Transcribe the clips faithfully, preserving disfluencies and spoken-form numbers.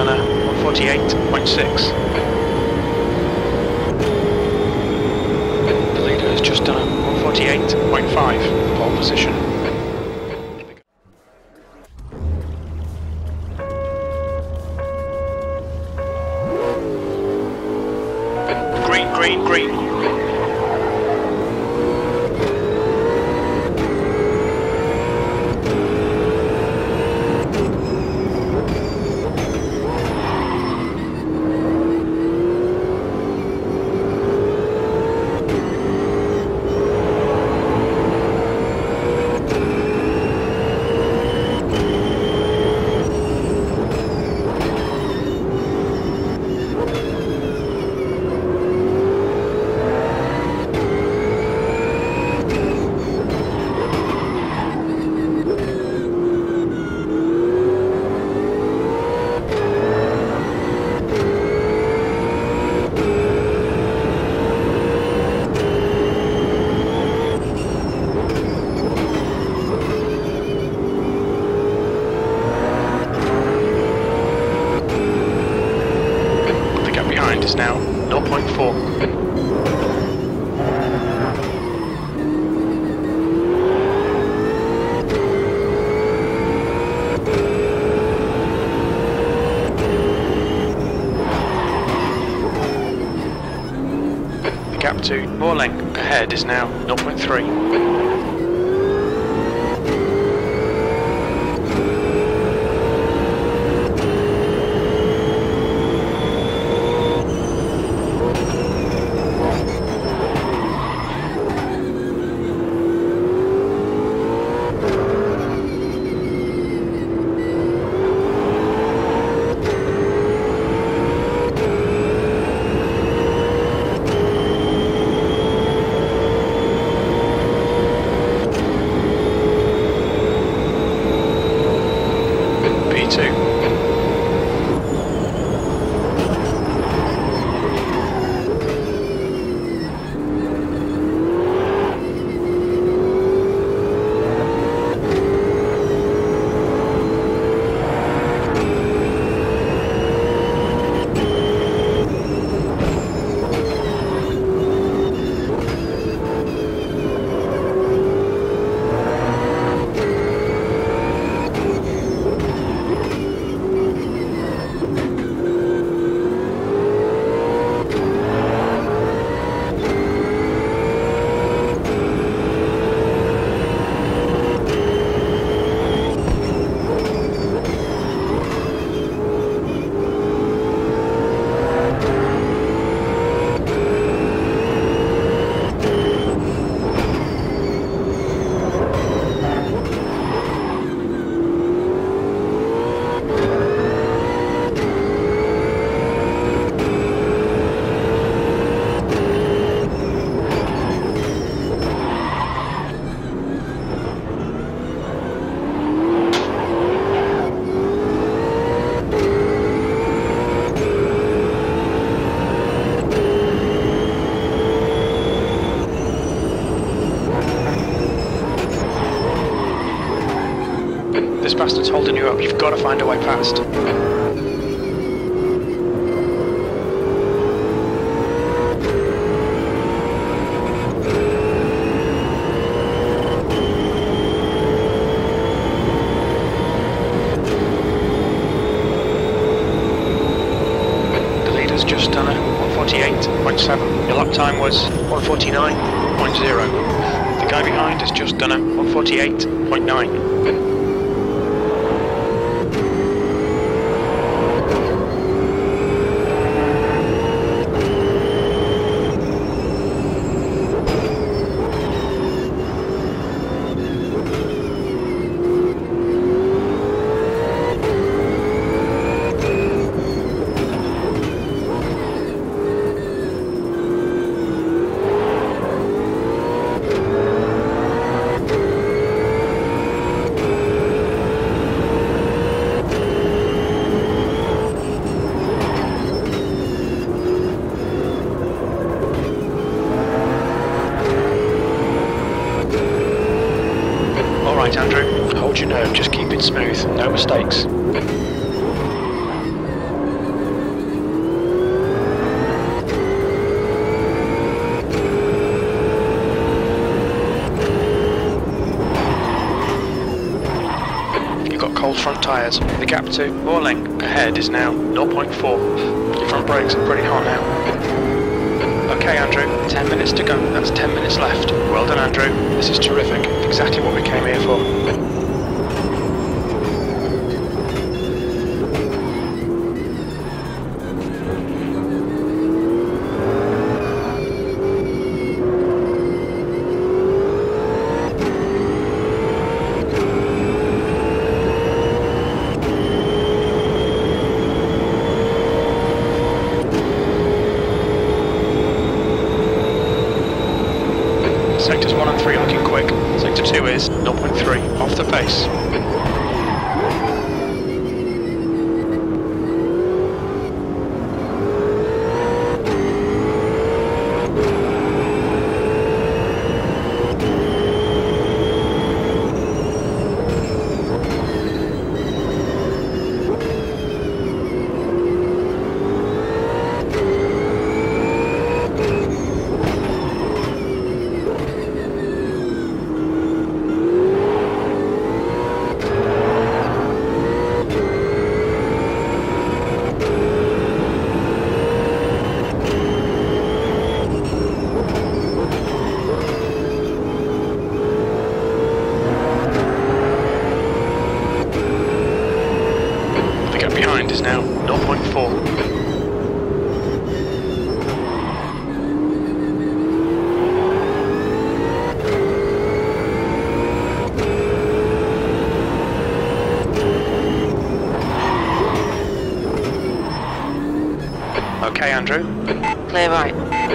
done a one forty-eight point six. The leader has just done a one forty-eight point five, pole position. Green, green, green. Is now zero point four. The gap to Moorlang ahead is now zero point three. This bastard's holding you up, you've got to find a way past. The leader's just done a one forty-eight point seven. Your lap time was one forty-nine point zero. The guy behind has just done a one forty-eight point nine. Alright Andrew, hold your nerve, just keep it smooth, no mistakes. tyres. The gap to Morling ahead is now zero point four. Your front brakes are pretty hot now. Okay, Andrew, ten minutes to go. That's ten minutes left. Well done, Andrew. This is terrific. Exactly what we came here for. Sectors one and three looking quick. Sector two is zero point three, off the pace. Behind is now zero point four. Okay, Andrew. Clear right.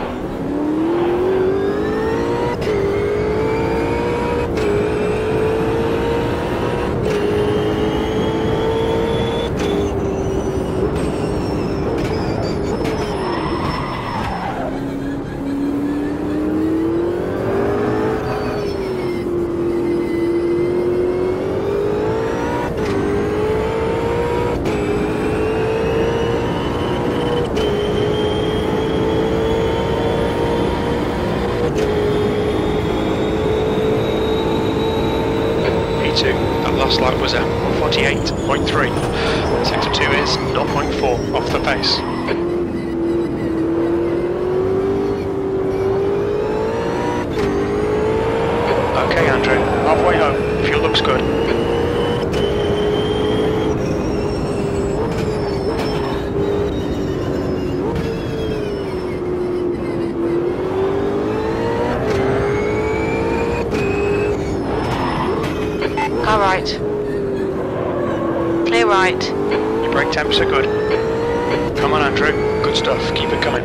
That last lap was at one forty-eight point three. Sector two is zero point four, off the pace. Okay, Andrew, halfway home. Fuel looks good. Car right. Clear right. Your brake temps are good. Come on, Andrew. Good stuff. Keep it coming.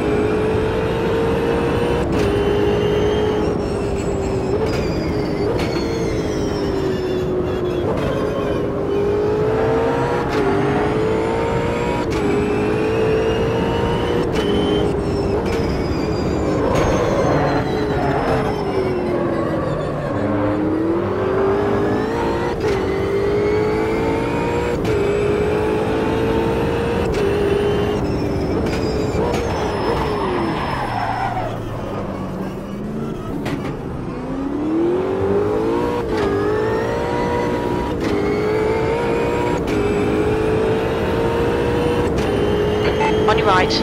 On your right.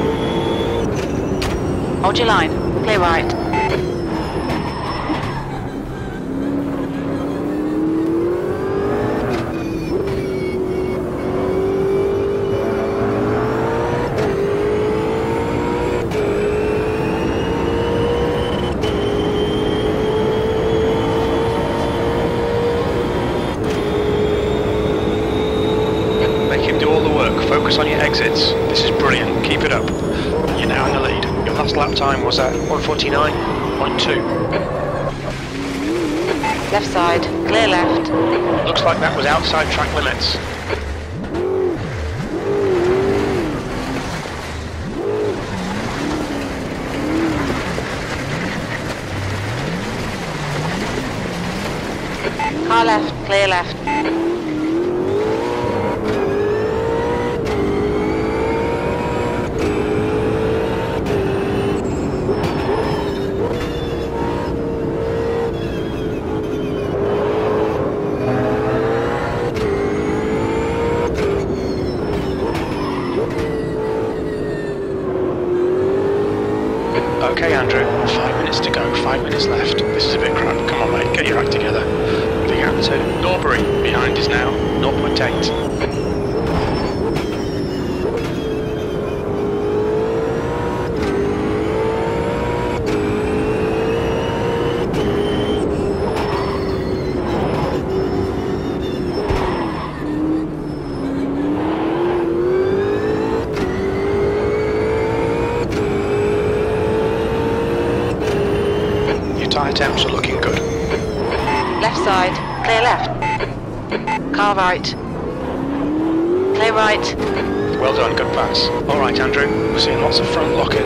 Hold your line. Clear right. Focus on your exits. This is brilliant. Keep it up. You're now in the lead. Your last lap time was at one forty-nine point two. Left side. Clear left. Looks like that was outside track limits. Car left. Clear left. Okay, Andrew. Five minutes to go. Five minutes left. This is a bit crap. Come on, mate. Get your act together. V gap two. Norbury. Behind is now. zero point eight. Tyre temps are looking good. Left side, clear left. Car right. Clear right. Well done, good pass. Alright, Andrew, we're seeing lots of front locking.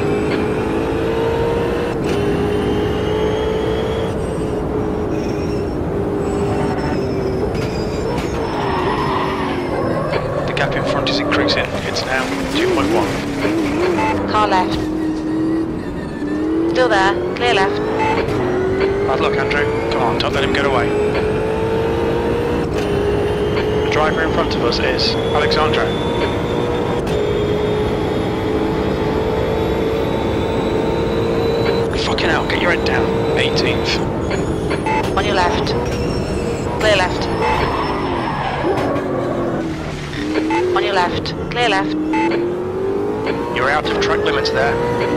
The gap in front is increasing. It's now two point one. Car left. Still there, clear left. Bad luck, Andrew. Come on, don't let him get away. The driver in front of us is Alexandra. Fucking hell, get your head down. eighteenth. On your left. Clear left. On your left. Clear left. You're out of track limits there.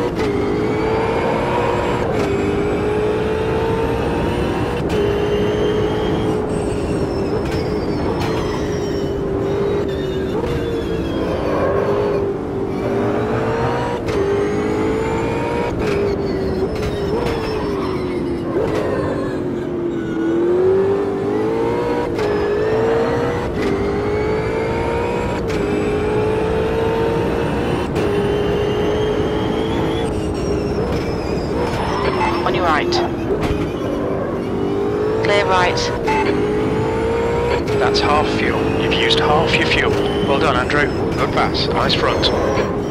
On your right. Clear right. That's half fuel. You've used half your fuel. Well done, Andrew. Good pass. Nice front.